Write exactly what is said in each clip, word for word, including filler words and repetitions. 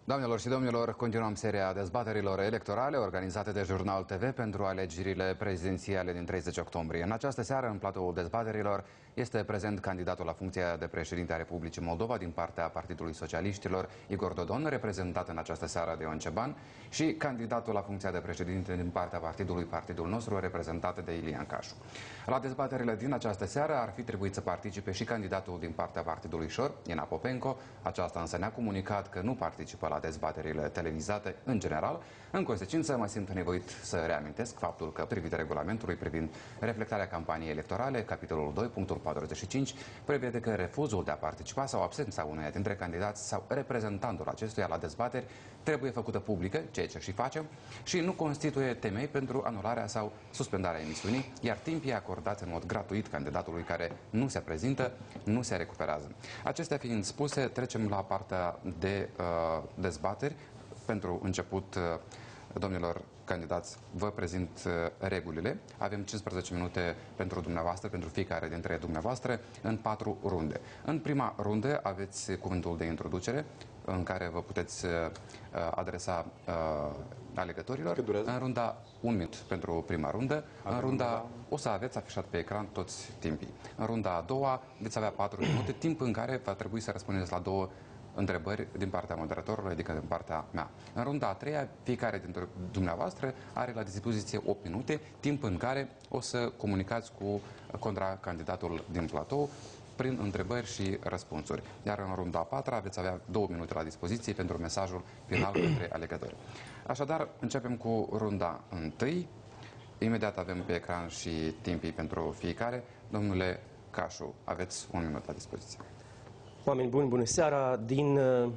Doamnelor și domnilor, continuăm seria dezbaterilor electorale organizate de Jurnal T V pentru alegerile prezidențiale din treizeci octombrie. În această seară, în platoul dezbaterilor, este prezent candidatul la funcția de președinte a Republicii Moldova din partea Partidului Socialiștilor, Igor Dodon, reprezentat în această seară de Ion Ceban, și candidatul la funcția de președinte din partea Partidului Partidul Nostru, reprezentat de Iulian Cașu. La dezbaterile din această seară ar fi trebuit să participe și candidatul din partea Partidului Șor, Ina Popenco. Aceasta însă ne-a comunicat că nu participă la dezbaterile televizate în general. În consecință, mă simt nevoit să reamintesc faptul că, potrivit regulamentului privind reflectarea campaniei electorale, capitolul doi, punctul patruzeci și cinci, prevede că refuzul de a participa sau absența unuia dintre candidați sau reprezentantul acestuia la dezbateri trebuie făcută publică, ceea ce și facem, și nu constituie temei pentru anularea sau suspendarea emisiunii, iar timpii acordați în mod gratuit candidatului care nu se prezintă, nu se recuperează. Acestea fiind spuse, trecem la partea de uh, dezbateri. Pentru început, uh, domnilor candidați, vă prezint uh, regulile. Avem cincisprezece minute pentru dumneavoastră, pentru fiecare dintre dumneavoastră, în patru runde. În prima rundă aveți cuvântul de introducere, în care vă puteți uh, adresa uh, alegătorilor. În runda un minut pentru prima rundă. În runda o să aveți afișat pe ecran toți timpii. În runda a doua veți avea patru minute, timp în care va trebui să răspundeți la două întrebări din partea moderatorului, adică din partea mea. În runda a treia, fiecare dintre dumneavoastră are la dispoziție opt minute, timp în care o să comunicați cu contracandidatul din platou prin întrebări și răspunsuri. Iar în runda a patra veți avea două minute la dispoziție pentru mesajul final către alegători. Așadar, începem cu runda întâi. Imediat avem pe ecran și timpii pentru fiecare. Domnule Cașu, aveți un minut la dispoziție. Oameni buni, bună seara! Din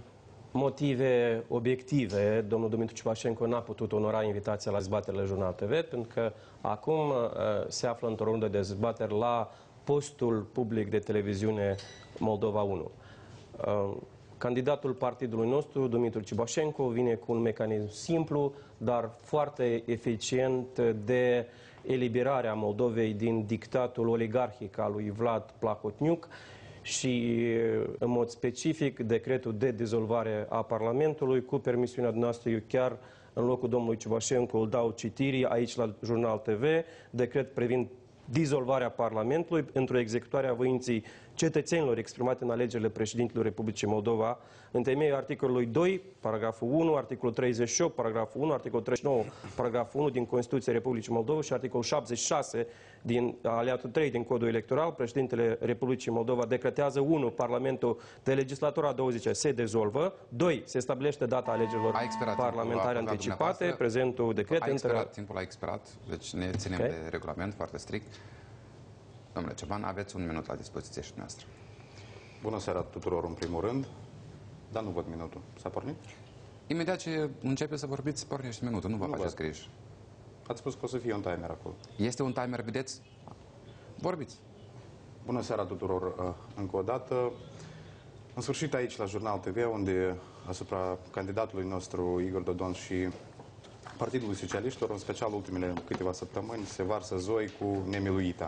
motive obiective, domnul Dumitru Ciubașenko n-a putut onora invitația la dezbaterile Jurnal T V, pentru că acum se află într-o rundă de dezbateri la postul public de televiziune Moldova unu. Candidatul partidului nostru, Dumitru Ciubașenko, vine cu un mecanism simplu, dar foarte eficient de eliberarea Moldovei din dictatul oligarhic al lui Vlad Plahotniuc și, în mod specific, decretul de dizolvare a Parlamentului. Cu permisiunea noastră, eu chiar, în locul domnului Ciubașenko, îl dau citirii aici la Jurnal T V, decret privind dizolvarea Parlamentului într-o executare a voinței cetățenilor exprimate în alegerile președintelui Republicii Moldova, în temeiul articolului doi, paragraful unu, articolul treizeci și opt, paragraful unu, articolul treizeci și nouă, paragraful unu din Constituția Republicii Moldova și articolul șaptezeci și șase din aliatul trei din Codul Electoral. Președintele Republicii Moldova decretează unu. Parlamentul de legislatura a douăzecea se dezolvă. doi. Se stabilește data alegerilor parlamentare anticipate. Prezentul decret a expirat, între... Timpul a expirat, deci ne ținem okay. de regulament foarte strict. Domnule Ceban, aveți un minut la dispoziție și noastră. Bună seara tuturor, în primul rând. Dar nu văd minutul. S-a pornit? Imediat ce începe să vorbiți, pornește minutul. Nu vă faceți griji. Ați spus că o să fie un timer acolo. Este un timer, vedeți? Vorbiți. Bună seara tuturor, încă o dată. În sfârșit aici la Jurnal T V, unde asupra candidatului nostru Igor Dodon și Partidului Socialiștilor, în special ultimele câteva săptămâni, se varsă zoi cu nemiluita.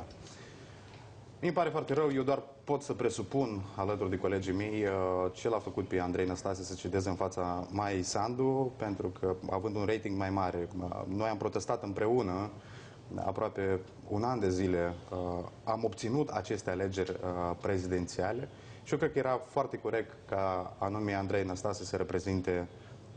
Mi pare foarte rău, eu doar pot să presupun, alături de colegii mei, ce l-a făcut pe Andrei Năstase să cedeze în fața Maiei Sandu, pentru că, având un rating mai mare, noi am protestat împreună aproape un an de zile, am obținut aceste alegeri prezidențiale și eu cred că era foarte corect ca anume Andrei Năstase să reprezinte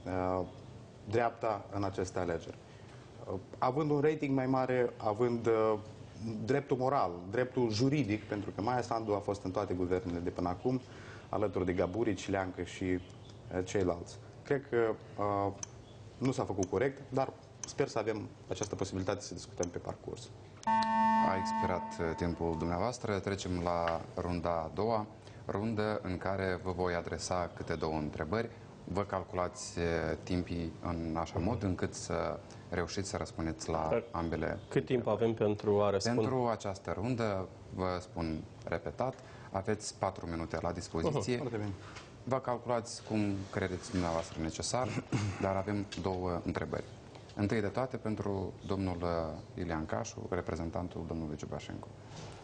dreapta în aceste alegeri. Având un rating mai mare, având dreptul moral, dreptul juridic, pentru că Maia Sandu a fost în toate guvernele de până acum, alături de Gaburi, Cileancă și uh, ceilalți. Cred că uh, nu s-a făcut corect, dar sper să avem această posibilitate să discutăm pe parcurs. A expirat timpul dumneavoastră. Trecem la runda a doua, rundă în care vă voi adresa câte două întrebări. Vă calculați timpii în așa mod încât să reușiți să răspundeți la Dar ambele. Cât întrebări. Timp avem pentru a răspunde? Pentru această rundă, vă spun repetat, aveți patru minute la dispoziție. Uh-huh. Vă calculați cum credeți dumneavoastră necesar, dar avem două întrebări. Întâi de toate pentru domnul Iulian Cașu, reprezentantul domnului Ciubașenko.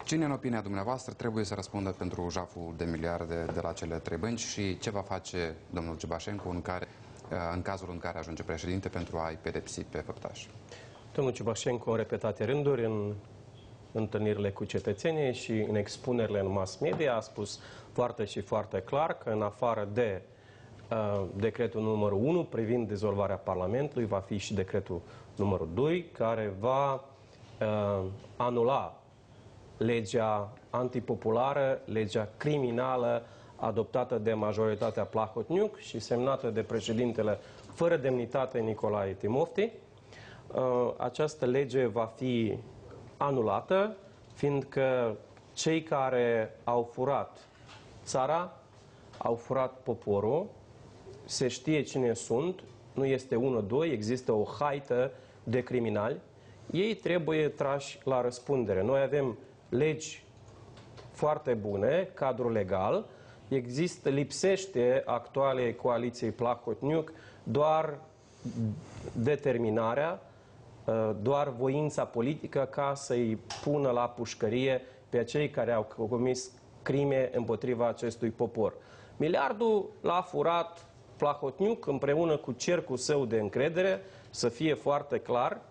Cine, în opinia dumneavoastră, trebuie să răspundă pentru jaful de miliarde de la cele trei bănci și ce va face domnul Ciubașencu în, care, în cazul în care ajunge președinte pentru a-i pedepsi pe făptași? Domnul Ciubașencu, în repetate rânduri, în întâlnirile cu cetățenii și în expunerile în mass media, a spus foarte și foarte clar că, în afară de uh, decretul numărul unu privind dizolvarea Parlamentului, va fi și decretul numărul doi, care va uh, anula legea antipopulară, legea criminală adoptată de majoritatea Plahotniuc și semnată de președintele fără demnitate Nicolae Timofti. Această lege va fi anulată, fiindcă cei care au furat țara, au furat poporul, se știe cine sunt, nu este unul, doi, există o haită de criminali, ei trebuie trași la răspundere. Noi avem legi foarte bune, cadru legal, există, lipsește actualei coaliției Plahotniuc doar determinarea, doar voința politică ca să-i pună la pușcărie pe cei care au comis crime împotriva acestui popor. Miliardul l-a furat Plahotniuc împreună cu cercul său de încredere, să fie foarte clar,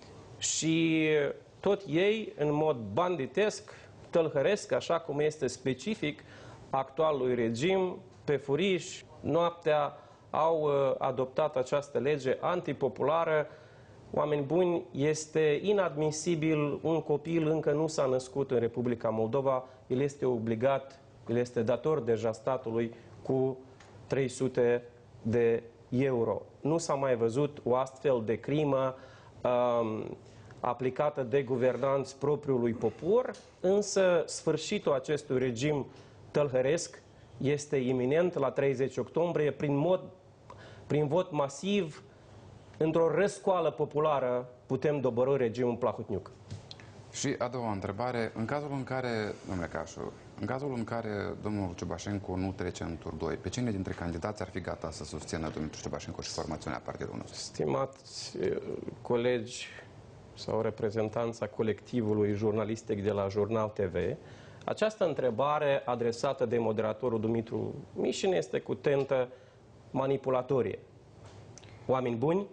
și tot ei, în mod banditesc, tălhăresc, așa cum este specific actualului regim, pe furiș, noaptea, au adoptat această lege antipopulară. Oameni buni, este inadmisibil, un copil încă nu s-a născut în Republica Moldova, el este obligat, el este dator deja statului cu trei sute de euro. Nu s-a mai văzut o astfel de crimă um, aplicată de guvernanți propriului popor, însă sfârșitul acestui regim tălhăresc este iminent la treizeci octombrie, prin, mod, prin vot masiv, într-o răscoală populară, putem dobărî regimul Plahotniuc. Și a doua întrebare, în cazul în care, domnule Cașu, în cazul în care domnul Ciubașencu nu trece în tur doi, pe cine dintre candidați ar fi gata să susțină domnul Ciubașencu și formațiunea partidului nostru? Stimați colegi sau reprezentanța colectivului jurnalistic de la Jurnal T V, această întrebare adresată de moderatorul Dumitru Mișin este cu tentă manipulatorie. Oameni buni,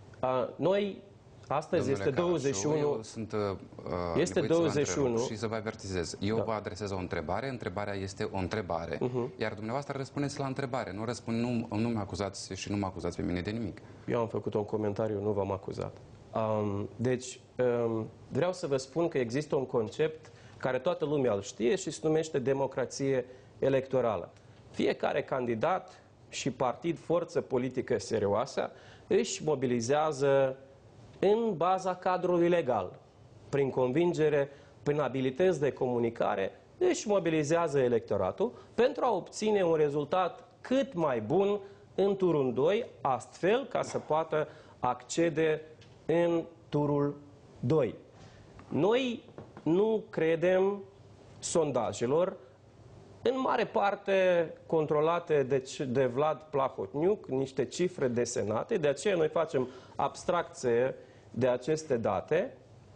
noi astăzi Domnule este douăzeci și unu... Cașu, eu sunt uh, este douăzeci și unu și să vă avertizez. Eu da. vă adresez o întrebare, întrebarea este o întrebare, uh-huh. iar dumneavoastră răspundeți la întrebare. Nu, răspund, nu, nu mă acuzați și nu mă acuzați pe mine de nimic. Eu am făcut un comentariu, nu v-am acuzat. Um, deci, um, vreau să vă spun că există un concept care toată lumea îl știe și se numește democrație electorală. Fiecare candidat și partid, forță politică serioasă, își mobilizează în baza cadrului legal, prin convingere, prin abilități de comunicare, își mobilizează electoratul pentru a obține un rezultat cât mai bun în turul doi, astfel ca să poată accede în turul doi. Noi nu credem sondajelor, în mare parte controlate de, de Vlad Plahotniuc, niște cifre desenate, de aceea noi facem abstracție de aceste date.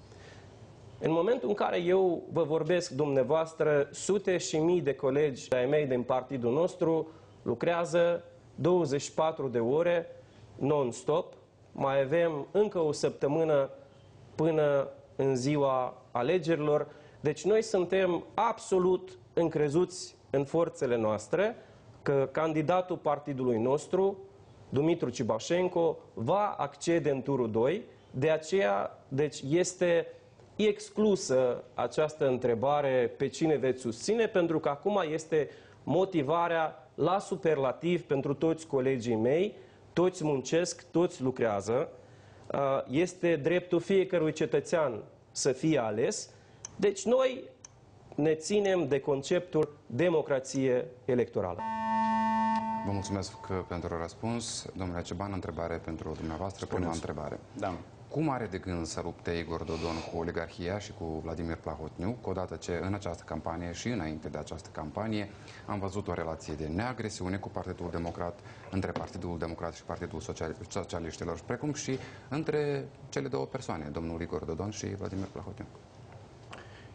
În momentul în care eu vă vorbesc dumneavoastră, sute și mii de colegi ai mei din partidul nostru lucrează douăzeci și patru de ore non-stop. Mai avem încă o săptămână până în ziua alegerilor. Deci noi suntem absolut încrezuți în forțele noastre că candidatul partidului nostru, Dumitru Ciubașencu, va accede în turul doi. De aceea, deci este exclusă această întrebare pe cine veți susține, pentru că acum este motivarea la superlativ pentru toți colegii mei, toți muncesc, toți lucrează, este dreptul fiecărui cetățean să fie ales. Deci noi ne ținem de conceptul democrație electorală. Vă mulțumesc pentru răspuns. Domnule Ceban, întrebare pentru dumneavoastră. Prima întrebare. Da. Cum are de gând să lupte Igor Dodon cu oligarhia și cu Vladimir Plahotniuc, odată ce în această campanie și înainte de această campanie am văzut o relație de neagresiune cu Partidul Democrat, între Partidul Democrat și Partidul Social Socialiștilor, precum și între cele două persoane, domnul Igor Dodon și Vladimir Plahotniuc?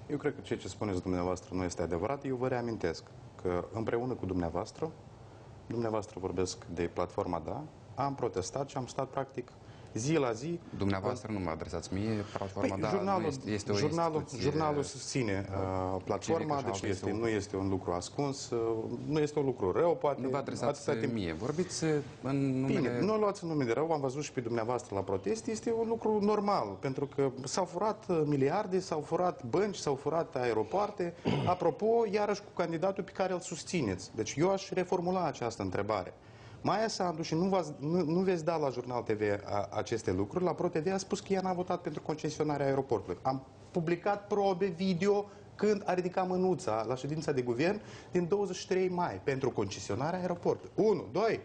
Eu cred că ceea ce spuneți dumneavoastră nu este adevărat. Eu vă reamintesc că împreună cu dumneavoastră, dumneavoastră vorbesc de platforma Da, am protestat și am stat practic zi la zi. Dumneavoastră nu mă adresați mie, platforma Păi, Da jurnalul, nu este, este o jurnalul, instituție jurnalul susține uh, platforma, civică și deci este, altă nu este un lucru ascuns, uh, nu este un lucru rău, poate. Nu vă adresați atâta timp- mie, vorbiți în numele... Bine, nu luați în nume de rău, am văzut și pe dumneavoastră la protest, este un lucru normal, pentru că s-au furat uh, miliarde, s-au furat bănci, s-au furat aeropoarte. Apropo, iarăși cu candidatul pe care îl susțineți. Deci eu aș reformula această întrebare. Maia Sandu, și nu, v-ați- nu, nu veți da la Jurnal T V a, aceste lucruri, la Pro T V a spus că ea n-a votat pentru concesionarea aeroportului. Am publicat probe video când a ridicat mânuța la ședința de guvern din douăzeci și trei mai pentru concesionarea aeroportului. unu. doi.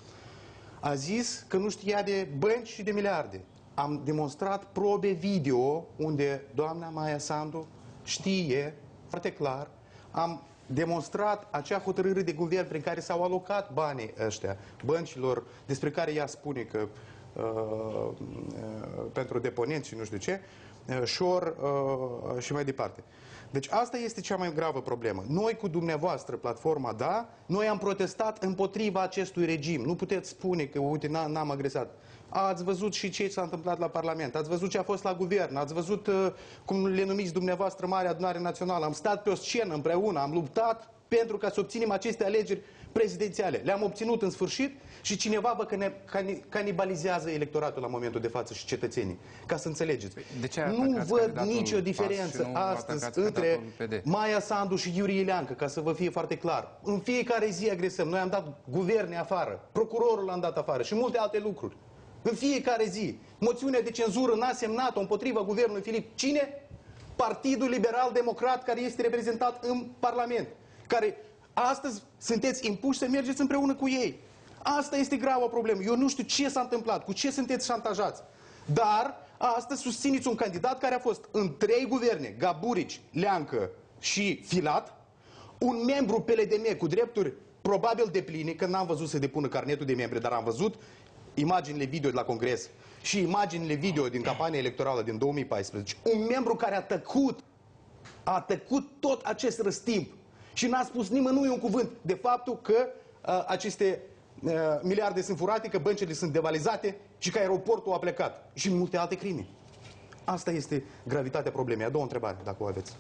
A zis că nu știa de bănci și de miliarde. Am demonstrat probe video unde doamna Maia Sandu știe foarte clar. Am demonstrat acea hotărâre de guvern prin care s-au alocat banii ăștia băncilor, despre care ea spune că uh, uh, pentru deponenți și nu știu ce, uh, șor uh, și mai departe. Deci asta este cea mai gravă problemă. Noi cu dumneavoastră, platforma Da, noi am protestat împotriva acestui regim. Nu puteți spune că, uite, n-am agresat. Ați văzut și ce s-a întâmplat la Parlament, ați văzut ce a fost la guvern, ați văzut uh, cum le numiți dumneavoastră Marea Adunare Națională. Am stat pe o scenă împreună, am luptat pentru ca să obținem aceste alegeri prezidențiale. Le-am obținut în sfârșit și cineva vă canibalizează electoratul la momentul de față și cetățenii. Ca să înțelegeți. De ce Nu atacați văd candidatul nicio P A S diferență și nu astăzi atacați între candidatul P D? Maia Sandu și Iurie Ileancă, ca să vă fie foarte clar. În fiecare zi agresăm. Noi am dat guverne afară, procurorul l-am dat afară și multe alte lucruri. În fiecare zi. Moțiunea de cenzură n-a semnat-o împotriva guvernului Filip. Cine? Partidul Liberal Democrat, care este reprezentat în Parlament. Care astăzi sunteți impuși să mergeți împreună cu ei. Asta este gravă problemă. Eu nu știu ce s-a întâmplat, cu ce sunteți șantajați. Dar astăzi susțineți un candidat care a fost în trei guverne, Gaburici, Leancă și Filat, un membru P L D M cu drepturi probabil depline, că n-am văzut să depună carnetul de membri, dar am văzut imaginile video de la Congres și imaginile video din campania electorală din două mii paisprezece, un membru care a tăcut, a tăcut tot acest răstimp și n-a spus nimănui un cuvânt de faptul că uh, aceste uh, miliarde sunt furate, că băncile sunt devalizate și că aeroportul a plecat și multe alte crime. Asta este gravitatea problemei. A doua întrebare, dacă o aveți.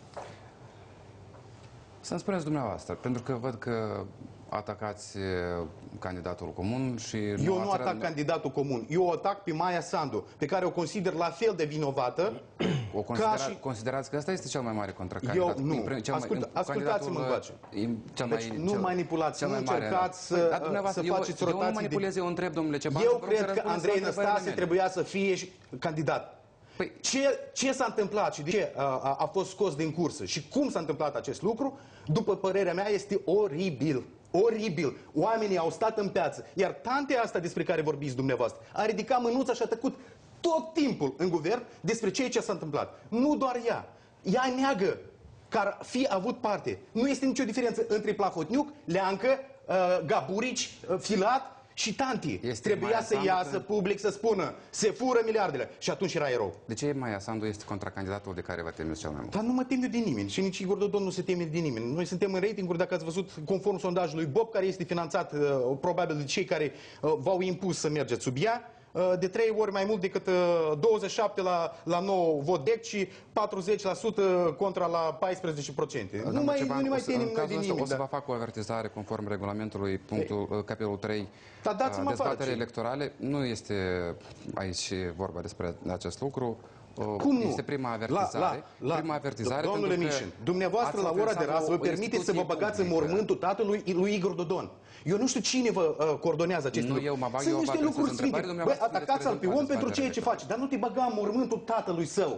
Să-mi spuneți dumneavoastră, pentru că văd că atacați uh, candidatul comun și... Eu nu atac candidatul comun. Eu o atac pe Maia Sandu, pe care o consider la fel de vinovată. O considera, ca și... Considerați că ăsta este cel mai mare contracandidat? Eu nu. Cel Ascult, mai, ascultați-mă încoace. Deci nu manipulați, nu încercați să, să faceți eu, rotații. Eu nu manipulez, eu întreb, domnule Ceban. Eu cred că Andrei Năstase trebuia să fie și candidat. Păi, ce ce s-a întâmplat și de ce a, a, a fost scos din cursă și cum s-a întâmplat acest lucru, după părerea mea, este oribil. Oribil. Oamenii au stat în piață. Iar tantea asta despre care vorbiți dumneavoastră a ridicat mânuța și a tăcut tot timpul în guvern despre ceea ce s-a întâmplat. Nu doar ea. Ea neagă că ar fi avut parte. Nu este nicio diferență între Plahotniuc, Leancă, uh, Gaburici, uh, Filat și Tanti. Este Trebuia Maia să Sandu iasă că... public să spună se fură miliardele. Și atunci era erou. De ce Maia Sandu este contracandidatul de care vă temeți cel mai mult? Dar nu mă tem eu de nimeni și nici Igor Dodon nu se teme de nimeni. Noi suntem în ratinguri, dacă ați văzut, conform sondajului Bob, care este finanțat uh, probabil de cei care uh, v-au impus să mergeți sub ea, uh, de trei ori mai mult decât uh, douăzeci și șapte la, la nouă vot D E C și patruzeci la sută contra la paisprezece la sută. Nu mai, nu mai temem noi de nimeni. O să vă fac o avertizare conform regulamentului, punctul, Ei. capitolul trei, da, dați-mă dezbatere electorale. Nu este aici vorba despre acest lucru. Cum nu? Este prima avertizare. La, la, la, prima avertizare domnule Mișin, dumneavoastră la ora de ras vă permiteți să vă băgați în mormântul tatălui lui Igor Dodon. Eu nu știu cine vă uh, coordonează aceste nu, lucruri. Eu mă bag, Sunt eu niște lucruri sfinte. Băi, atacați-l pe om pentru ceea ce face, dar nu te băga în mormântul tatălui său.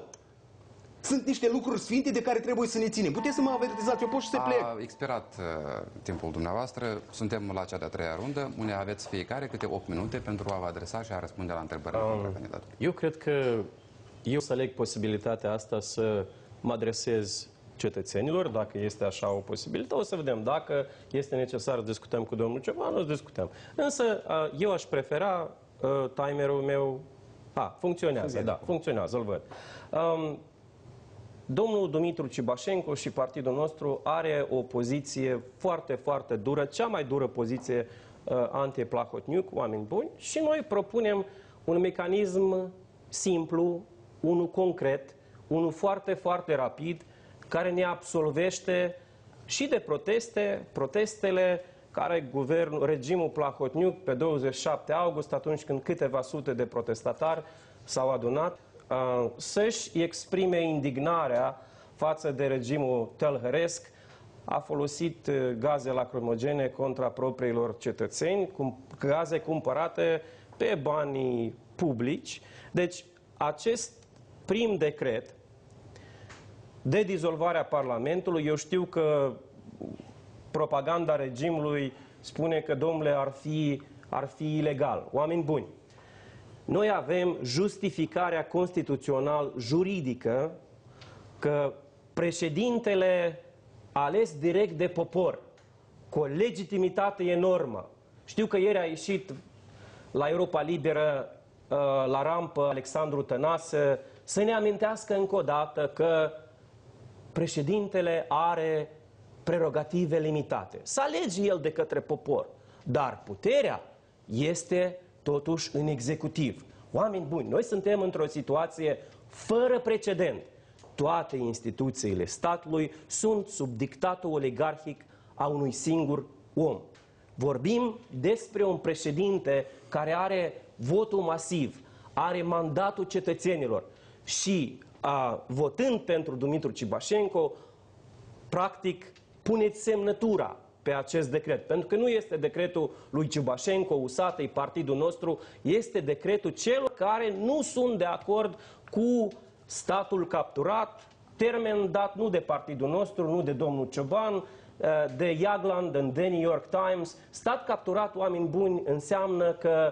Sunt niște lucruri sfinte de care trebuie să ne ținem. Puteți să mă avertizați, eu pot și să plec. A expirat uh, timpul dumneavoastră. Suntem la cea de-a treia rundă, unde aveți fiecare câte opt minute pentru a vă adresa și a răspunde la întrebările um, candidatului. Eu cred că eu să leg posibilitatea asta să mă adresez cetățenilor, dacă este așa o posibilitate, o să vedem. Dacă este necesar să discutăm cu domnul Ceban, o să discutăm. Însă eu aș prefera uh, timerul meu... A, funcționează, da, funcționează, îl văd. Um, domnul Dumitru Ciubașenko și partidul nostru are o poziție foarte, foarte dură, cea mai dură poziție uh, anti-Plahotniuc, oameni buni, și noi propunem un mecanism simplu, unul concret, unul foarte, foarte rapid, care ne absolvește și de proteste, protestele care guvernul, regimul Plahotniuc pe douăzeci și șapte august, atunci când câteva sute de protestatari s-au adunat, să-și exprime indignarea față de regimul tălhăresc, a folosit gaze lacrimogene contra propriilor cetățeni, gaze cumpărate pe banii publici. Deci, acest prim decret de dizolvare a Parlamentului, eu știu că propaganda regimului spune că, domnule, ar fi, ar fi ilegal. Oameni buni, noi avem justificarea constituțional-juridică că președintele ales direct de popor, cu o legitimitate enormă. Știu că ieri a ieșit la Europa Liberă, la rampă, Alexandru Tănase, să ne amintească încă o dată că președintele are prerogative limitate. Să alege el de către popor, dar puterea este totuși în executiv. Oameni buni, noi suntem într-o situație fără precedent. Toate instituțiile statului sunt sub dictatul oligarhic a unui singur om. Vorbim despre un președinte care are votul masiv, are mandatul cetățenilor și, a, votând pentru Dumitru Ciubașenko, practic puneți semnătura pe acest decret. Pentru că nu este decretul lui Ciubașenko, U S A T, partidul nostru, este decretul celor care nu sunt de acord cu statul capturat, termen dat nu de partidul nostru, nu de domnul Cioban, de Jagland în The New York Times. Stat capturat, oameni buni, înseamnă că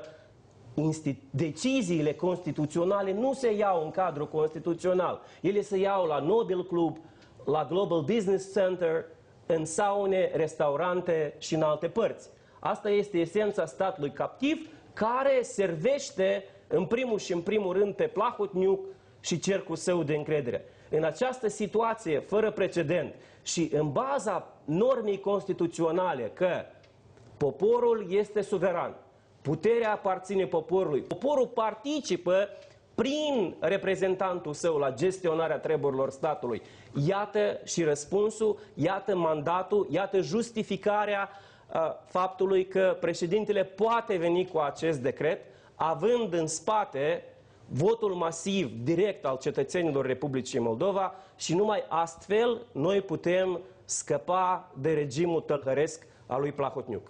deciziile constituționale nu se iau în cadrul constituțional. Ele se iau la Nobel Club, la Global Business Center, în saune, restaurante și în alte părți. Asta este esența statului captiv, care servește în primul și în primul rând pe Plahotniuc și cercul său de încredere. În această situație fără precedent și în baza normei constituționale că poporul este suveran, puterea aparține poporului, poporul participă prin reprezentantul său la gestionarea treburilor statului. Iată și răspunsul, iată mandatul, iată justificarea uh, faptului că președintele poate veni cu acest decret, având în spate votul masiv direct al cetățenilor Republicii Moldova și numai astfel noi putem scăpa de regimul tălhăresc al lui Plahotniuc.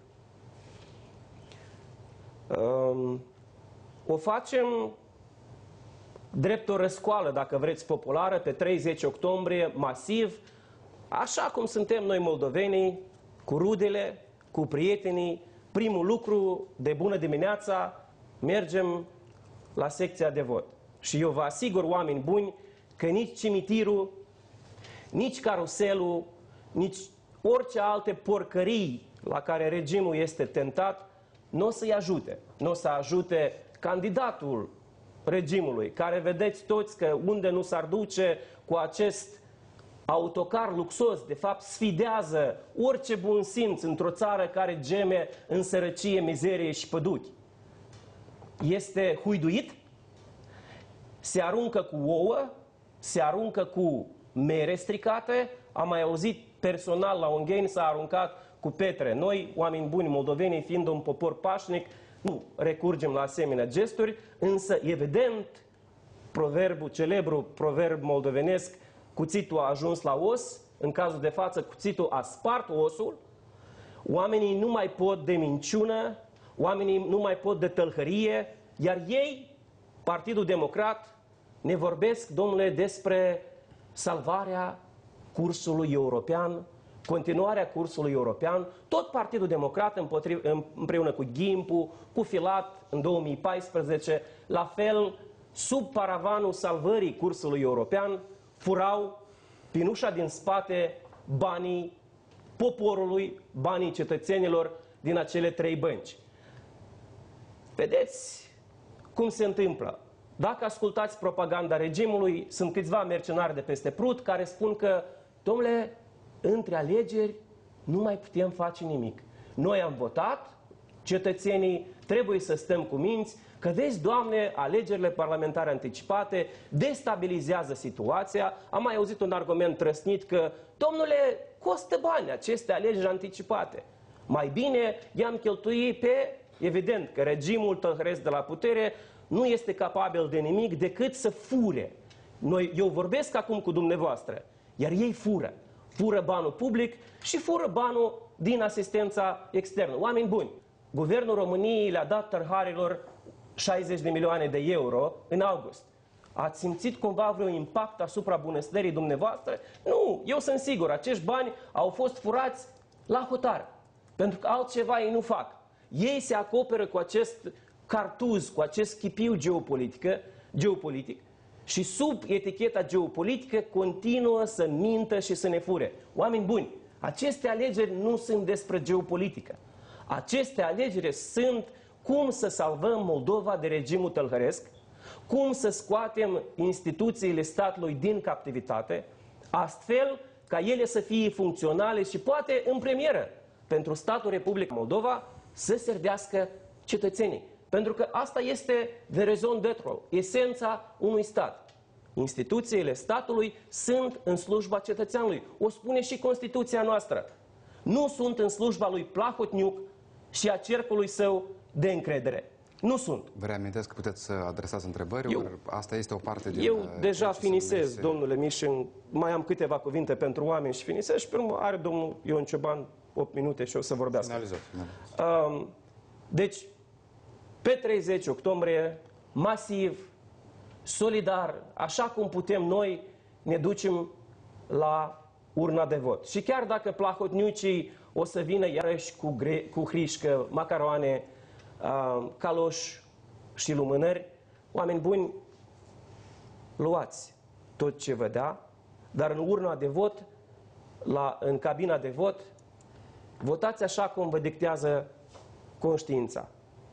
Um, o facem drept o răscoală, dacă vreți, populară, pe treizeci octombrie, masiv, așa cum suntem noi moldovenii, cu rudele, cu prietenii. Primul lucru, de bună dimineața, mergem la secția de vot. Și eu vă asigur, oameni buni, că nici cimitirul, nici caruselul, nici orice alte porcării la care regimul este tentat, nu o să-i ajute. Nu o să ajute candidatul regimului, care vedeți toți că unde nu s-ar duce cu acest autocar luxos, de fapt sfidează orice bun simț într-o țară care geme în sărăcie, mizerie și păduchi. Este huiduit, se aruncă cu ouă, se aruncă cu mere stricate, am mai auzit personal la Ungheni s-a aruncat cu pietre. Noi, oameni buni moldovenii, fiind un popor pașnic, nu recurgem la asemenea gesturi, însă, evident, proverbul, celebru proverb moldovenesc, cuțitul a ajuns la os, în cazul de față, cuțitul a spart osul, oamenii nu mai pot de minciună, oamenii nu mai pot de tălhărie, iar ei, Partidul Democrat, ne vorbesc, domnule, despre salvarea cursului european, continuarea cursului european, tot Partidul Democrat împreună cu Ghimpu, cu Filat în două mii paisprezece, la fel, sub paravanul salvării cursului european, furau prin ușa din spate banii poporului, banii cetățenilor din acele trei bănci. Vedeți cum se întâmplă. Dacă ascultați propaganda regimului, sunt câțiva mercenari de peste Prut care spun că, domnule, între alegeri nu mai putem face nimic. Noi am votat, cetățenii trebuie să stăm cu minți, că vezi, Doamne, alegerile parlamentare anticipate destabilizează situația. Am mai auzit un argument trăsnit că, domnule, costă bani aceste alegeri anticipate. Mai bine i-am cheltuit pe, evident, că regimul tălhăresc de la putere nu este capabil de nimic decât să fure. Noi, eu vorbesc acum cu dumneavoastră, iar ei fură. Fură banul public și fură banul din asistența externă. Oameni buni, Guvernul României le-a dat tărharilor șaizeci de milioane de euro în august. Ați simțit cumva vreun impact asupra bunăstării dumneavoastră? Nu, eu sunt sigur, acești bani au fost furați la hotar. Pentru că altceva ei nu fac. Ei se acoperă cu acest cartuz, cu acest chipiu geopolitică, geopolitic și sub eticheta geopolitică continuă să mintă și să ne fure. Oameni buni, aceste alegeri nu sunt despre geopolitică. Aceste alegeri sunt cum să salvăm Moldova de regimul tălhăresc, cum să scoatem instituțiile statului din captivitate, astfel ca ele să fie funcționale și poate în premieră pentru statul Republica Moldova să servească cetățenii. Pentru că asta este the raison d'être, esența unui stat. Instituțiile statului sunt în slujba cetățeanului. O spune și Constituția noastră. Nu sunt în slujba lui Plahotniuc și a cercului său de încredere. Nu sunt. Vă reamintesc că puteți să adresați întrebări, eu, asta este o parte din... Eu deja finisez, domnule Mișin, mai am câteva cuvinte pentru oameni și finisez și pe urmă are domnul Ion Cioban opt minute și o să vorbească. Finalizat, finalizat. Um, deci, pe treizeci octombrie, masiv, solidar, așa cum putem noi, ne ducem la urna de vot. Și chiar dacă plahotniucii o să vină iarăși cu, gre cu hrișcă, macaroane, uh, caloși și lumânări, oameni buni, luați tot ce vă dea, dar în urna de vot, la, în cabina de vot, votați așa cum vă dictează conștiința.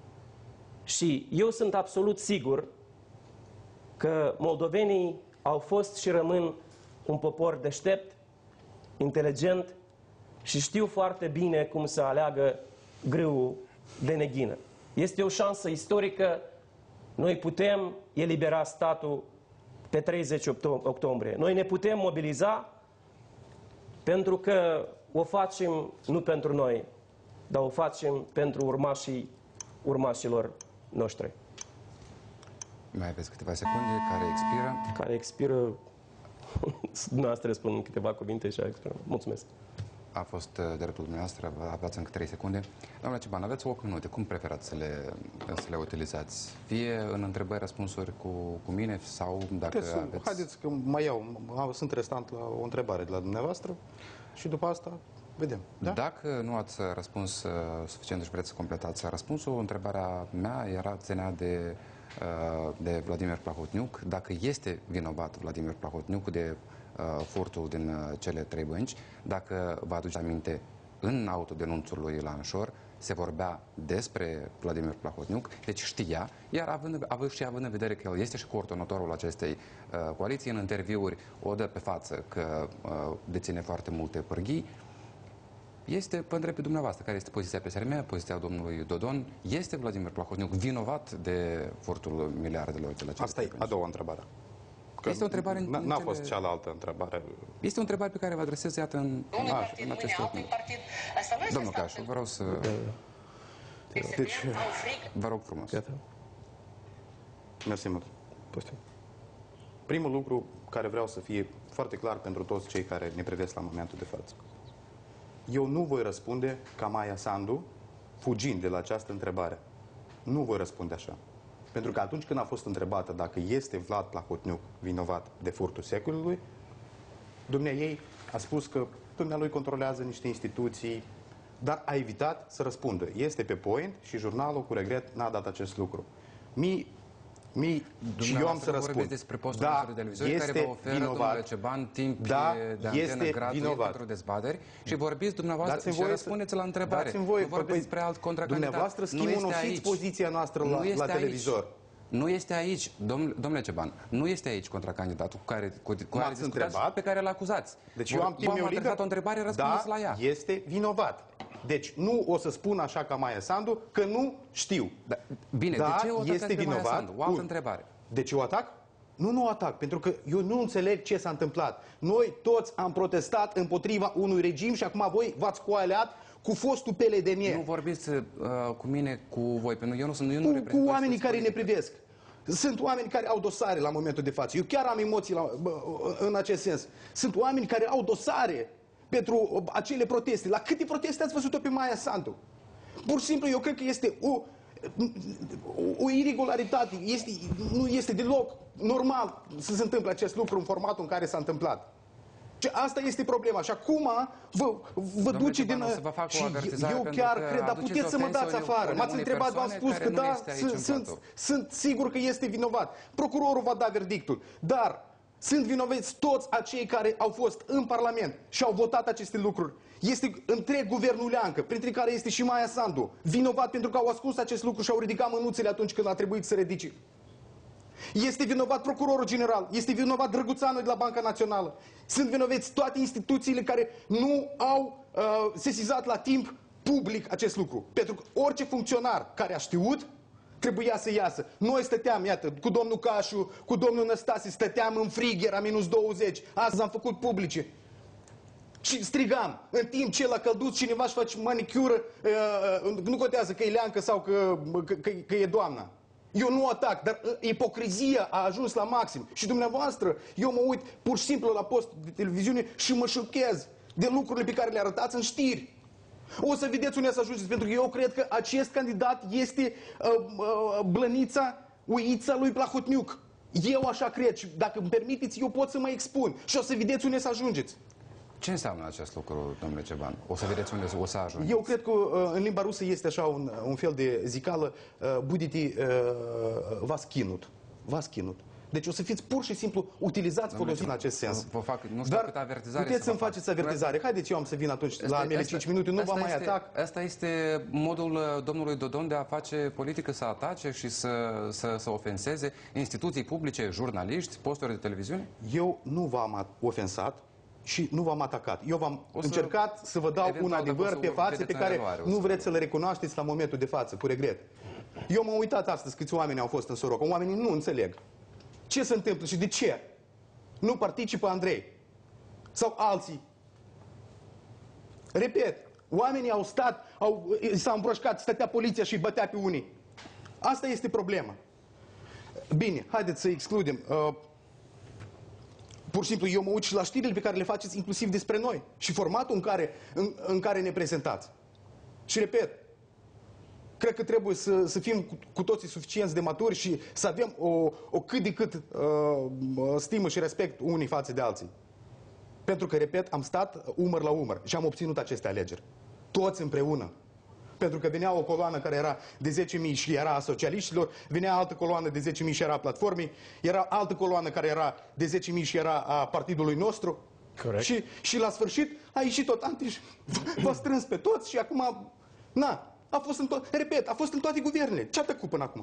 Și eu sunt absolut sigur că moldovenii au fost și rămân un popor deștept, inteligent și știu foarte bine cum să aleagă grâul de neghină. Este o șansă istorică. Noi putem elibera statul pe treizeci octombrie. Noi ne putem mobiliza pentru că o facem nu pentru noi, dar o facem pentru urmașii urmașilor noștri. Mai aveți câteva secunde care expiră. Care expiră. Dumneavoastră spun câteva cuvinte și expiră. Mulțumesc. A fost dreptul dumneavoastră, aveați încă trei secunde. Doamna Ciban, aveți opt minute. Cum preferați să le, să le utilizați? Fie în întrebări, răspunsuri cu, cu mine sau dacă Puteți, aveți... Haideți că mai iau, sunt restant la o întrebare de la dumneavoastră și după asta vedem. Da? Dacă nu ați răspuns uh, suficient și vreți să completați răspunsul, întrebarea mea era ținea de, uh, de Vladimir Plahotniuc. Dacă este vinovat Vladimir Plahotniuc de uh, furtul din uh, cele trei bănci, dacă vă aduceți aminte, în autodenunțul lui Lanșor se vorbea despre Vladimir Plahotniuc, deci știa, iar având, având și având în vedere că el este și coordonatorul acestei uh, coaliții, în interviuri o dă pe față că uh, deține foarte multe pârghii. Este, vă întreb pe dumneavoastră, care este poziția P S R M, poziția domnului Dodon? Este Vladimir Plahotniuc vinovat de furtul miliardelor de la cele Asta e a doua întrebare. Este o întrebare... N-a cele... fost cealaltă întrebare. Este o întrebare pe care vă adresez, iată, în, în, în acest moment. Domnul Cașu, vă rog să... Deci, vă rog frumos. Gata. Mersi mult. Primul lucru care vreau să fie foarte clar pentru toți cei care ne privesc la momentul de față. Eu nu voi răspunde ca Maia Sandu, fugind de la această întrebare. Nu voi răspunde așa. Pentru că atunci când a fost întrebată dacă este Vlad Plahotniuc vinovat de furtul secolului, dumnea ei a spus că dumnealui controlează niște instituții, dar a evitat să răspundă. Este pe point și jurnalul, cu regret, n-a dat acest lucru. Mii Mi, și eu am să răspund. Despre postul da, de televizor care vă oferă, domnule Ceban, timp da, de antenă gratuit pentru dezbateri și vorbiți dumneavoastră și răspundeți la întrebare. Dați-mi voie, nu vorbiți despre alt contracandidat. Dumneavoastră schimbuiți poziția noastră la, la televizor. Nu este aici, domn, domnule Ceban, nu este aici contracandidatul cu care, cu, cu care discutați, pe care îl acuzați. Deci eu am timp meu liber. o întrebare, răspundeți da, la ea. este vinovat. Deci nu o să spun așa ca Maia Sandu că nu știu. Da, bine, da, de ce o este vinovat? Maia Sandu? O altă Un. întrebare. De ce o atac? Nu, nu o atac, pentru că eu nu înțeleg ce s-a întâmplat. Noi toți am protestat împotriva unui regim și acum voi v-ați coaliat cu fostul P L D M. Nu vorbiți uh, cu mine, cu voi, pentru că eu nu sunt, eu nu cu, reprezint cu oamenii care politică. ne privesc. Sunt oameni care au dosare la momentul de față. Eu chiar am emoții la, în acest sens. Sunt oameni care au dosare pentru acele proteste. La câte proteste ați văzut-o pe Maia Sandu? Pur și simplu, eu cred că este o, o irregularitate. Este, nu este deloc normal să se întâmple acest lucru în formatul în care s-a întâmplat. Asta este problema. Și acum vă, vă duce din... Și eu chiar cred, dar puteți să mă dați afară. M-ați întrebat, v-am spus că da, sunt, sunt sigur că este vinovat. Procurorul va da verdictul. Dar sunt vinovați toți acei care au fost în Parlament și au votat aceste lucruri. Este întreg guvernul Leancă, printre care este și Maia Sandu, vinovat pentru că au ascuns acest lucru și au ridicat mânuțele atunci când a trebuit să ridice. Este vinovat procurorul general, este vinovat Drăguțanu de la Banca Națională. Sunt vinovați toate instituțiile care nu au uh, sesizat la timp public acest lucru. Pentru că orice funcționar care a știut, trebuia să iasă. Noi stăteam, iată, cu domnul Cașu, cu domnul Năstase, stăteam în frig, era minus douăzeci. Astăzi am făcut publice. Și strigam, în timp ce la călduț cineva își face manicură, uh, nu contează că e Leancă sau că, că, că, că e doamna. Eu nu atac, dar ipocrizia a ajuns la maxim. Și dumneavoastră, eu mă uit pur și simplu la post de televiziune și mă șochez de lucrurile pe care le arătați în știri. O să vedeți unde să ajungeți, pentru că eu cred că acest candidat este uh, uh, blănița, uița lui Plahotniuc. Eu așa cred și dacă îmi permiteți, eu pot să mă expun și o să vedeți unde să ajungeți. Ce înseamnă acest lucru, domnule Ceban? O să vedeți unde o să ajungeți. Eu cred că uh, în limba rusă este așa un, un fel de zicală, uh, budete uh, v-ați chinut. V-ați chinut. Deci o să fiți pur și simplu utilizați, folosiți în acest sens. Vă fac, nu știu Dar cât avertizare puteți să-mi fac. faceți avertizare. Haideți, eu am să vin atunci la mele cinci minute, nu vă mai este, atac. Asta este modul domnului Dodon de a face politică, să atace și să, să, să ofenseze instituții publice, jurnaliști, posturi de televiziune? Eu nu v-am ofensat și nu v-am atacat. Eu v-am încercat să vă dau un adevăr pe față pe care nu vreți să le recunoașteți la momentul de față, cu regret. Eu m-am uitat astăzi câți oameni au fost în Soroca. Oamenii nu înțeleg. Ce se întâmplă și de ce nu participă Andrei sau alții? Repet, oamenii au stat, au, s-au împroșcat, stătea poliția și îi bătea pe unii. Asta este problema. Bine, haideți să excludem. Uh, pur și simplu, eu mă uit și la știrile pe care le faceți inclusiv despre noi și formatul în care, în, în care ne prezentați. Și repet, cred că trebuie să, să fim cu, cu toții suficienți de maturi și să avem o, o cât de cât uh, stimă și respect unii față de alții. Pentru că, repet, am stat umăr la umăr și am obținut aceste alegeri. Toți împreună. Pentru că venea o coloană care era de zece mii și era a socialiștilor, venea altă coloană de zece mii și era a platformei, era altă coloană care era de zece mii și era a partidului nostru. Corect. Și, și la sfârșit a ieșit tot anti și v-a strâns pe toți și acum, na, a fost în to- repet, a fost în toate guvernele. Ce-a tăcut până acum?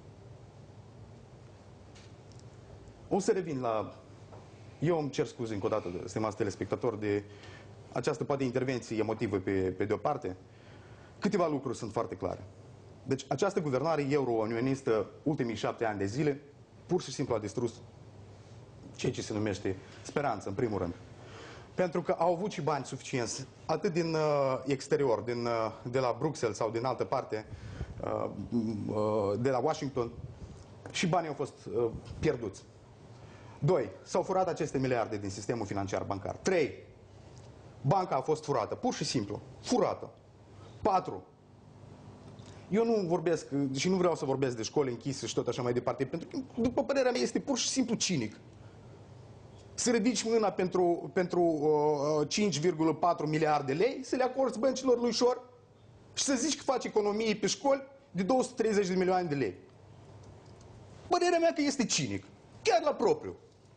O să revin la... Eu îmi cer scuze încă o dată, stimați telespectatori, de această poate intervenție emotivă pe, pe de-o parte. Câteva lucruri sunt foarte clare. Deci această guvernare euro-unionistă, ultimii șapte ani de zile, pur și simplu a distrus ceea ce se numește speranță, în primul rând. Pentru că au avut și bani suficienți, atât din uh, exterior, din, uh, de la Bruxelles sau din altă parte, uh, uh, de la Washington, și banii au fost uh, pierduți. Doi, s-au furat aceste miliarde din sistemul financiar bancar. Trei, banca a fost furată, pur și simplu, furată. Patru, eu nu vorbesc și nu vreau să vorbesc de școli închise și tot așa mai departe, pentru că, după părerea mea, este pur și simplu cinic. Să ridici mâna pentru, pentru uh, cinci virgulă patru miliarde de lei, să le acorzi băncilor lui Șor și să zici că faci economie pe școli de două sute treizeci de milioane de lei. Părerea mea că este cinic, chiar la propriu.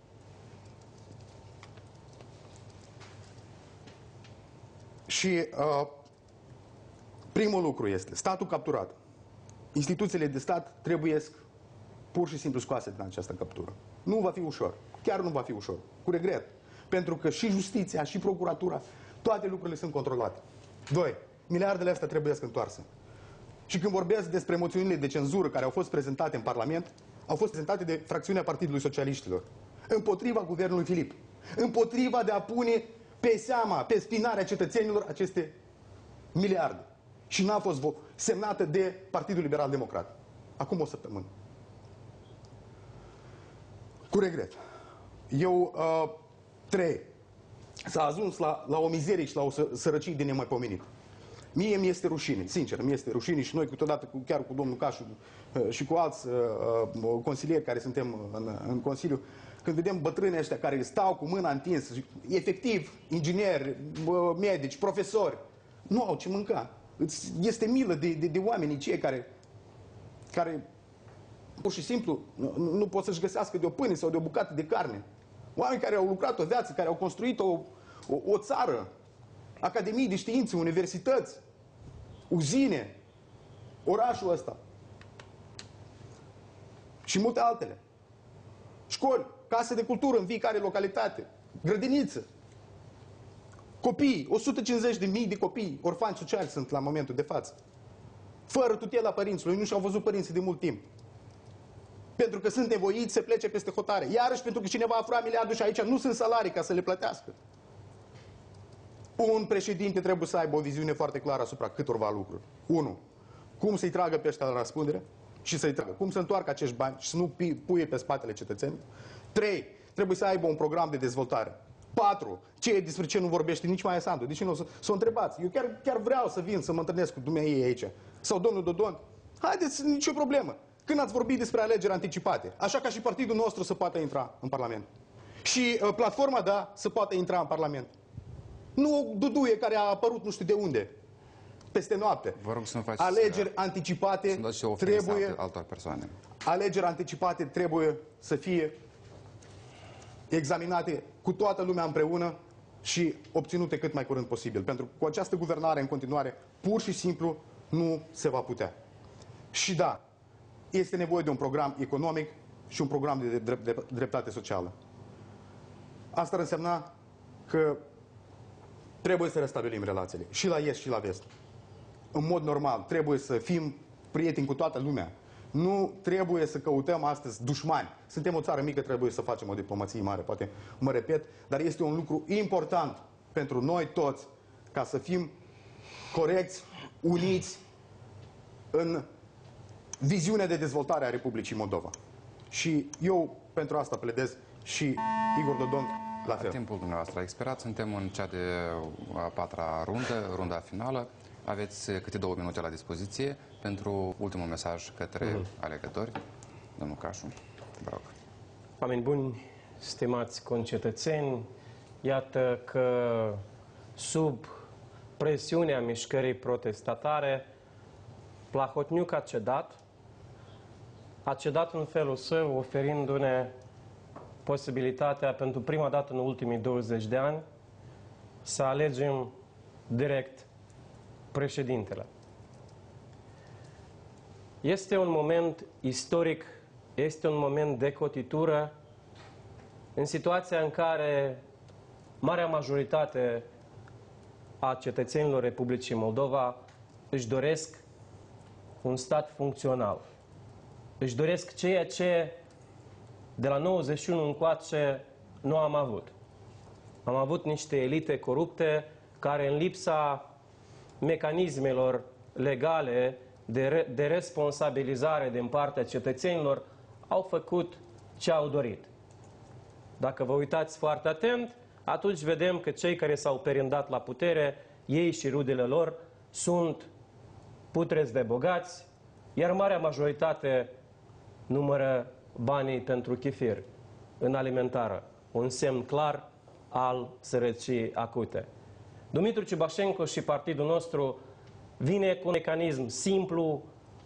Și uh, primul lucru este statul capturat. Instituțiile de stat trebuie pur și simplu scoase din această captură. Nu va fi ușor. Chiar nu va fi ușor. Cu regret. Pentru că și justiția, și procuratura, toate lucrurile sunt controlate. Doi, miliardele astea trebuie să întoarse. Și când vorbesc despre moțiunile de cenzură care au fost prezentate în Parlament, au fost prezentate de fracțiunea Partidului Socialiștilor. Împotriva guvernului Filip. Împotriva de a pune pe seama, pe spinarea cetățenilor aceste miliarde. Și n-a fost semnată de Partidul Liberal Democrat. Acum o săptămână. Cu regret. Eu, uh, trei, s-a ajuns la, la o mizerie și la o să, sărăcie de nemaipomenit. Mie mi este rușine, sincer, mi este rușine și noi câteodată, cu, chiar cu domnul Cașu uh, și cu alți uh, uh, consilieri care suntem în, în Consiliu, când vedem bătrânii ăștia care stau cu mâna întinsă, efectiv, ingineri, uh, medici, profesori, nu au ce mânca. Este milă de, de, de oamenii cei care, care pur și simplu nu, nu pot să-și găsească de o pâine sau de o bucată de carne. Oameni care au lucrat o viață, care au construit o, o, o țară, academii de științe, universități, uzine, orașul ăsta și multe altele. Școli, case de cultură în fiecare localitate, grădiniță. Copii, o sută cincizeci de mii de copii, orfani sociali sunt la momentul de față. Fără tutela părinților, nu și-au văzut părinții de mult timp. Pentru că sunt nevoiți să plece peste hotare. Iarăși pentru că cineva a furat miliardul și aici nu sunt salarii ca să le plătească. Un președinte trebuie să aibă o viziune foarte clară asupra câtorva lucruri. Unu, cum să-i tragă pe ăștia la răspundere și să-i tragă. Cum să întoarcă acești bani și să nu puie pe spatele cetățenilor. Trei, trebuie să aibă un program de dezvoltare. Patru, ce, despre ce nu vorbește nici Maia Sandu? De ce nu să, să o întrebați? Eu chiar, chiar vreau să vin să mă întâlnesc cu dumneavoastră aici. Sau domnul Dodon. Haideți, nicio problemă. Când ați vorbit despre alegeri anticipate, așa ca și partidul nostru să poată intra în Parlament. Și uh, platforma, da, să poată intra în Parlament. Nu o duduie care a apărut nu știu de unde, peste noapte. Vă rog să nu faceți alegeri anticipate trebuie, altor persoane. Alegeri anticipate trebuie să fie examinate cu toată lumea împreună și obținute cât mai curând posibil. Pentru că cu această guvernare în continuare, pur și simplu, nu se va putea. Și da, este nevoie de un program economic și un program de drept, de dreptate socială. Asta ar însemna că trebuie să restabilim relațiile și la est și la vest. În mod normal, trebuie să fim prieteni cu toată lumea. Nu trebuie să căutăm astăzi dușmani. Suntem o țară mică, trebuie să facem o diplomație mare, poate mă repet, dar este un lucru important pentru noi toți ca să fim corecți, uniți în viziunea de dezvoltare a Republicii Moldova. Și eu pentru asta pledez și Igor Dodon la fel. Timpul dumneavoastră a expirat, suntem în cea de a patra rundă, runda finală. Aveți câte două minute la dispoziție pentru ultimul mesaj către uh-huh. alegători. Domnul Cașu, vă rog. Oameni buni, stimați concetățeni, iată că sub presiunea mișcării protestatare, Plahotniuc a cedat, a cedat în felul său, oferindu-ne posibilitatea, pentru prima dată în ultimii douăzeci de ani, să alegem direct președintele. Este un moment istoric, este un moment de cotitură, în situația în care marea majoritate a cetățenilor Republicii Moldova își doresc un stat funcțional. Își doresc ceea ce de la nouăzeci și unu încoace nu am avut. Am avut niște elite corupte care, în lipsa mecanismelor legale de, re de responsabilizare din partea cetățenilor, au făcut ce au dorit. Dacă vă uitați foarte atent, atunci vedem că cei care s-au perindat la putere, ei și rudele lor, sunt putreți de bogați, iar marea majoritate numără banii pentru chifir în alimentară. Un semn clar al sărăciei acute. Dumitru Ciubașenko și partidul nostru vine cu un mecanism simplu,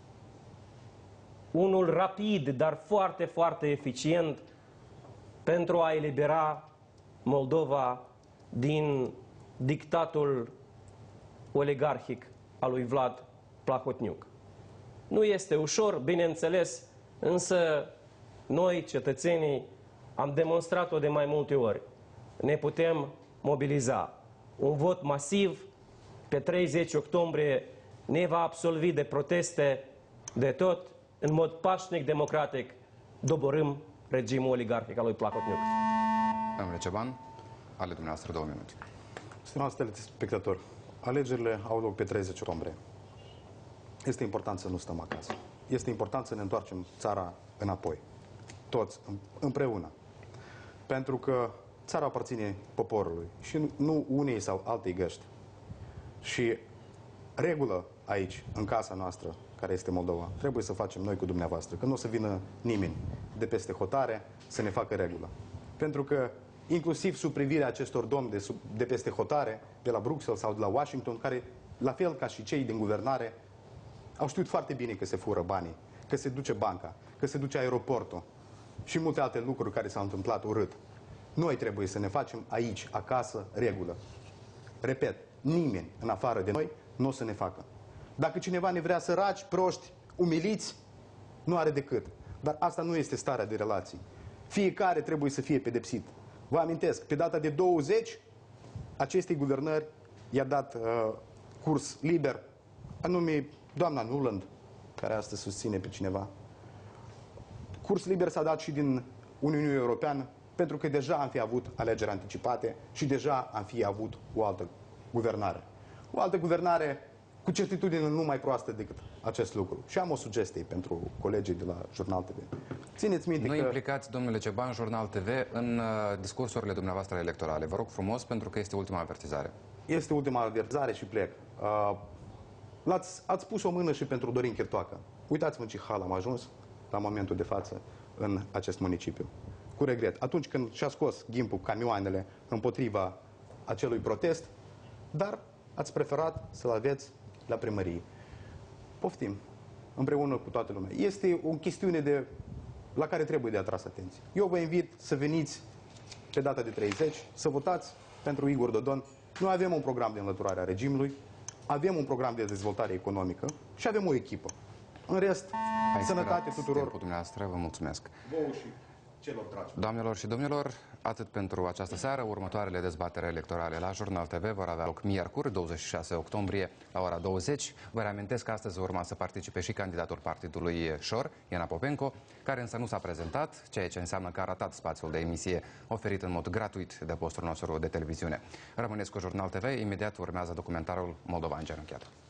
unul rapid, dar foarte, foarte eficient pentru a elibera Moldova din dictatul oligarhic al lui Vlad Plahotniuc. Nu este ușor, bineînțeles, însă noi, cetățenii, am demonstrat-o de mai multe ori. Ne putem mobiliza. Un vot masiv pe treizeci octombrie ne va absolvi de proteste de tot, în mod pașnic, democratic, doborâm regimul oligarhic al lui Plahotniuc. Domnule Ceban, ale dumneavoastră două minute. Stimați telespectatori, alegerile au loc pe treizeci octombrie. Este important să nu stăm acasă. Este important să ne întoarcem țara înapoi. Toți, împreună. Pentru că țara aparține poporului și nu unii sau altei găști. Și regulă aici, în casa noastră, care este Moldova, trebuie să facem noi cu dumneavoastră, că nu o să vină nimeni de peste hotare să ne facă regulă. Pentru că inclusiv sub privirea acestor domni de, sub, de peste hotare, de la Bruxelles sau de la Washington, care, la fel ca și cei din guvernare, au știut foarte bine că se fură banii, că se duce banca, că se duce aeroportul și multe alte lucruri care s-au întâmplat urât. Noi trebuie să ne facem aici, acasă, regulă. Repet, nimeni în afară de noi nu o să ne facă. Dacă cineva ne vrea săraci, proști, umiliți, nu are decât. Dar asta nu este starea de relații. Fiecare trebuie să fie pedepsit. Vă amintesc, pe data de douăzeci, acestei guvernări i-a dat uh, curs liber, anume doamna Nuland, care astăzi susține pe cineva. Curs liber s-a dat și din Uniunea Europeană, pentru că deja am fi avut alegeri anticipate și deja am fi avut o altă guvernare. O altă guvernare cu certitudine nu mai proastă decât acest lucru. Și am o sugestie pentru colegii de la Jurnal T V. Țineți minte nu că... implicați, domnule Ceban, Jurnal T V în uh, discursurile dumneavoastră electorale. Vă rog frumos, pentru că este ultima avertizare. Este ultima avertizare și plec. Uh, l-ați, ați pus o mână și pentru Dorin Chirtoacă. Uitați-vă în ce hal am ajuns la momentul de față în acest municipiu. Cu regret. Atunci când și-a scos ghimpul camioanele împotriva acelui protest, dar ați preferat să-l aveți la primărie. Poftim, împreună cu toată lumea. Este o chestiune de, la care trebuie de atras atenție. Eu vă invit să veniți pe data de treizeci, să votați pentru Igor Dodon. Noi avem un program de înlăturare a regimului, avem un program de dezvoltare economică și avem o echipă. În rest, Hai sănătate tuturor. Timpul dumneavoastră, vă mulțumesc. Vouă și celor dragi. Doamnelor și domnilor, atât pentru această seară. Următoarele dezbatere electorale la Jurnal T V vor avea loc miercuri, douăzeci și șase octombrie, la ora douăzeci. Vă reamintesc că astăzi urma să participe și candidatul partidului Șor, Iana Popenco, care însă nu s-a prezentat, ceea ce înseamnă că a ratat spațiul de emisie oferit în mod gratuit de postul nostru de televiziune. Rămâneți cu Jurnal T V, imediat urmează documentarul Moldova îngenunchiată.